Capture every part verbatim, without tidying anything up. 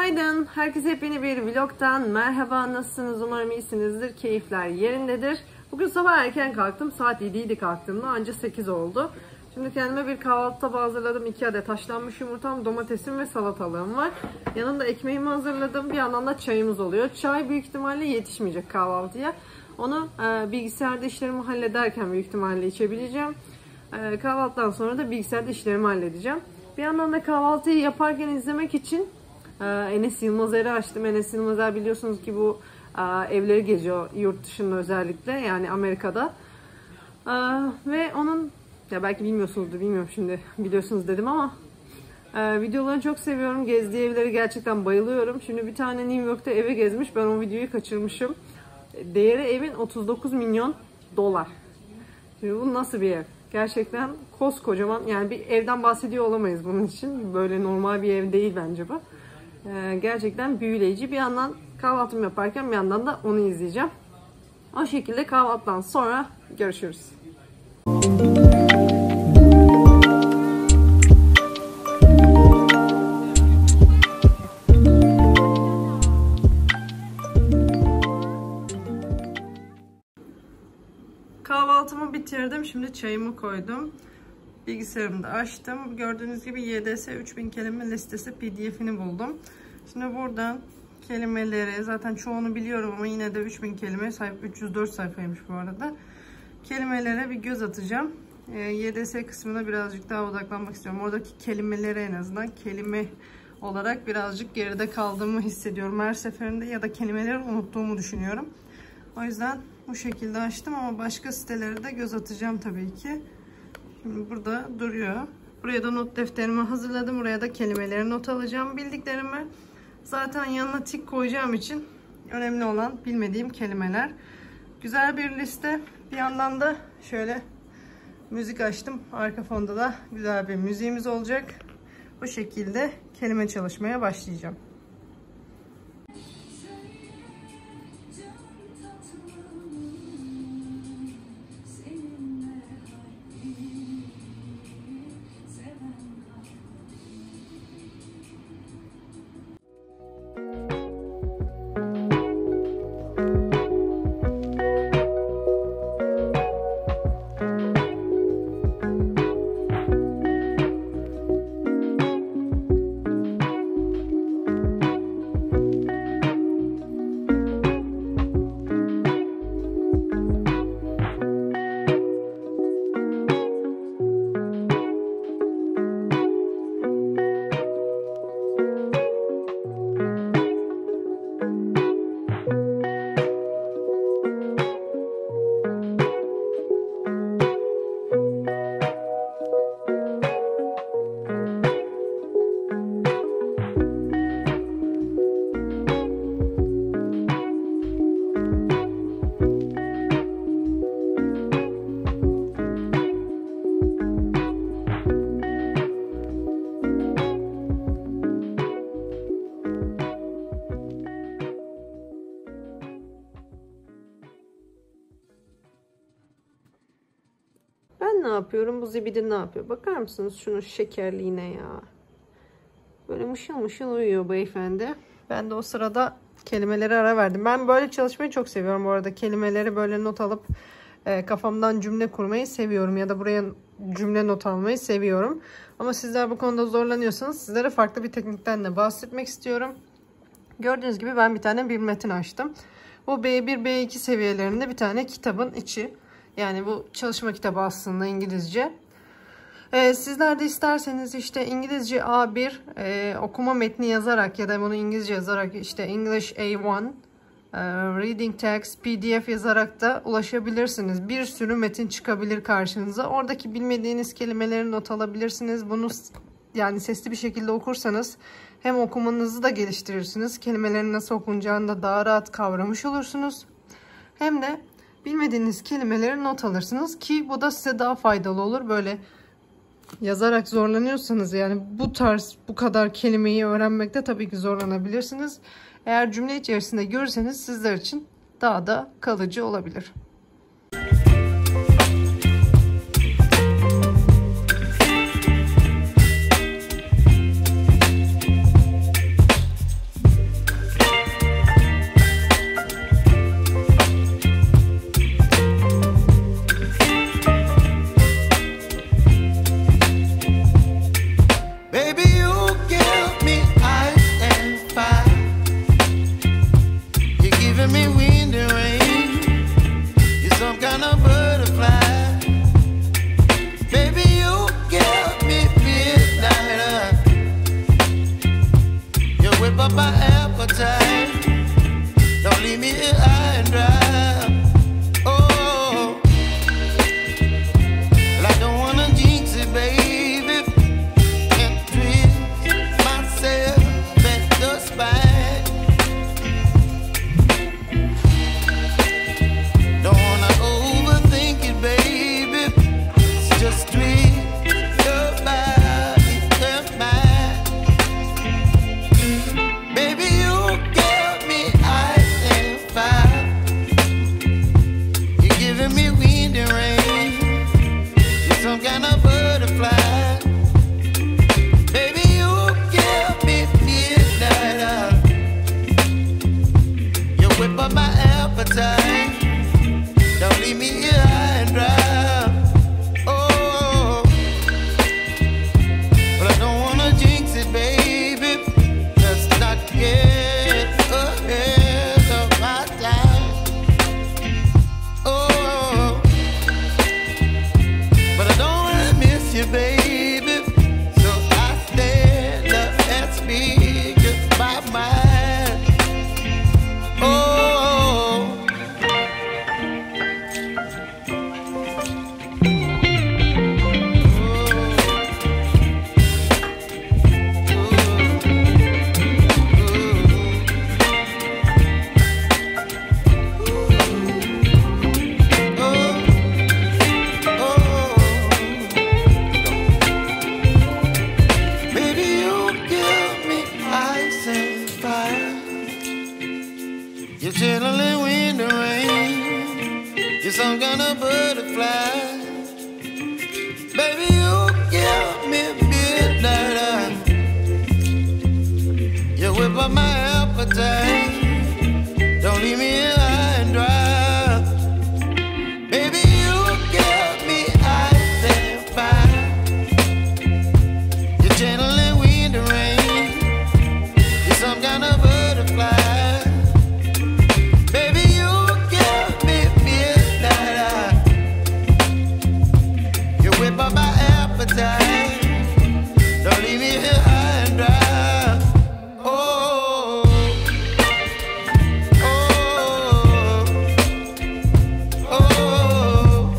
Günaydın. Herkese yepyeni bir vlogtan merhaba. Nasılsınız? Umarım iyisinizdir. Keyifler yerindedir. Bugün sabah erken kalktım. Saat yediydi kalktığımda. Anca sekiz oldu. Şimdi kendime bir kahvaltı tabağı hazırladım. iki adet haşlanmış yumurtam, domatesim ve salatalığım var. Yanında ekmeğimi hazırladım. Bir yandan da çayımız oluyor. Çay büyük ihtimalle yetişmeyecek kahvaltıya. Onu e, bilgisayarda işlerimi hallederken büyük ihtimalle içebileceğim. E, kahvaltıdan sonra da bilgisayarda işlerimi halledeceğim. Bir yandan da kahvaltıyı yaparken izlemek için e, Enes Yılmazer'i açtım. Enes Yılmazer biliyorsunuz ki bu e, evleri geziyor yurt dışında, özellikle yani Amerika'da. E, ve onun, ya belki bilmiyorsunuzdur, bilmiyorum, şimdi biliyorsunuz dedim ama e, videolarını çok seviyorum. Gezdiği evleri gerçekten bayılıyorum. Şimdi bir tane New York'ta eve gezmiş. Ben o videoyu kaçırmışım. Değeri evin otuz dokuz milyon dolar. Şimdi bu nasıl bir ev? Gerçekten koskocaman, yani bir evden bahsediyor olamayız bunun için. Böyle normal bir ev değil bence bu. Ee, gerçekten büyüleyici. Bir yandan kahvaltımı yaparken bir yandan da onu izleyeceğim. O şekilde kahvaltıdan sonra görüşürüz. Kahvaltımı bitirdim. Şimdi çayımı koydum. Bilgisayarımı da açtım. Gördüğünüz gibi Y D S üç bin kelime listesi P D F'ini buldum. Şimdi buradan kelimeleri, zaten çoğunu biliyorum ama yine de üç bin kelime, sayfa üç yüz dört sayfaymış bu arada. Kelimelere bir göz atacağım. Y D S kısmına birazcık daha odaklanmak istiyorum. Oradaki kelimeleri en azından kelime olarak birazcık geride kaldığımı hissediyorum her seferinde, ya da kelimeleri unuttuğumu düşünüyorum. O yüzden bu şekilde açtım ama başka sitelere de göz atacağım tabii ki. Şimdi burada duruyor. Buraya da not defterimi hazırladım. Buraya da kelimeleri not alacağım. Bildiklerimi zaten yanına tik koyacağım için önemli olan bilmediğim kelimeler. Güzel bir liste. Bir yandan da şöyle müzik açtım. Arka fonda da güzel bir müziğimiz olacak. Bu şekilde kelime çalışmaya başlayacağım. Ben ne yapıyorum? Bu zibidi ne yapıyor? Bakar mısınız şunun şekerliğine ya? Böyle mışıl mışıl uyuyor beyefendi. Ben de o sırada kelimeleri ara verdim. Ben böyle çalışmayı çok seviyorum bu arada. Kelimeleri böyle not alıp e, kafamdan cümle kurmayı seviyorum. Ya da buraya cümle not almayı seviyorum. Ama sizler bu konuda zorlanıyorsanız sizlere farklı bir teknikten de bahsetmek istiyorum. Gördüğünüz gibi ben bir tane bir metin açtım. Bu B bir B iki seviyelerinde bir tane kitabın içi. Yani bu çalışma kitabı aslında İngilizce. Ee, sizler de isterseniz işte İngilizce A bir e, okuma metni yazarak ya da bunu İngilizce yazarak işte English A bir, e, Reading Text, P D F yazarak da ulaşabilirsiniz. Bir sürü metin çıkabilir karşınıza. Oradaki bilmediğiniz kelimeleri not alabilirsiniz. Bunu yani sesli bir şekilde okursanız hem okumanızı da geliştirirsiniz. Kelimelerin nasıl okunacağını da daha rahat kavramış olursunuz. Hem de bilmediğiniz kelimeleri not alırsınız ki bu da size daha faydalı olur. Böyle yazarak zorlanıyorsanız, yani bu tarz bu kadar kelimeyi öğrenmekte tabii ki zorlanabilirsiniz. Eğer cümle içerisinde görürseniz sizler için daha da kalıcı olabilir. you, baby. So I stand up and speak my mind. Oh. You're chilling in the rain. You're some kind of butterfly. Baby, you give me midnight. You whip up my appetite. Don't leave me here high and dry. Baby, you give me ice and fire. You're channeling wind and rain. You're some kind of butterfly. By my appetite, don't leave me here high and dry. Oh, oh, oh, oh,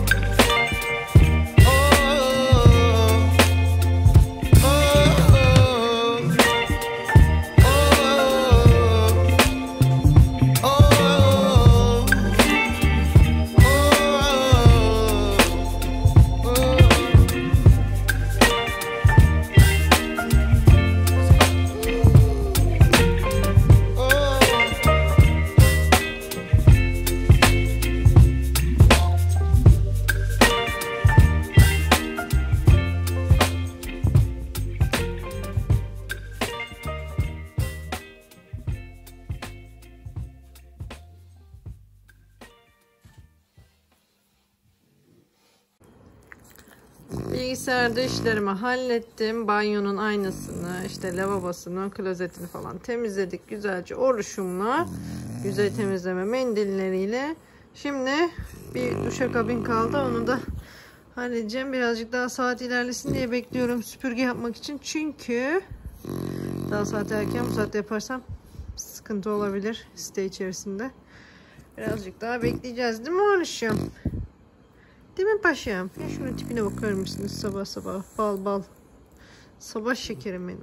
Bilgisayarda işlerimi hallettim. Banyonun aynasını, işte lavabosunu, klozetini falan temizledik güzelce oluşumla. Yüzey temizleme mendilleriyle. Şimdi bir duşakabin kaldı. Onu da halledeceğim. Birazcık daha saat ilerlesin diye bekliyorum süpürge yapmak için. Çünkü daha saat erken, bu saatte yaparsam sıkıntı olabilir site içerisinde. Birazcık daha bekleyeceğiz değil mi oğluşum? Değil mi paşam? Ya şunun tipine bakar mısınız sabah sabah? Bal bal. Sabah şekerim benim.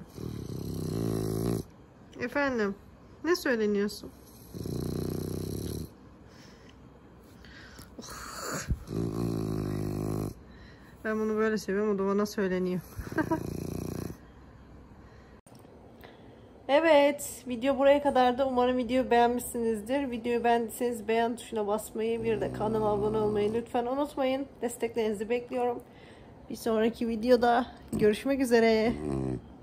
Efendim? Ne söyleniyorsun? Oh. Ben bunu böyle seviyorum. O da bana söyleniyor. Evet, video buraya kadardı. Umarım videoyu beğenmişsinizdir. Videoyu beğendiyseniz beğen tuşuna basmayı, bir de kanalıma abone olmayı lütfen unutmayın. Desteklerinizi bekliyorum. Bir sonraki videoda görüşmek üzere.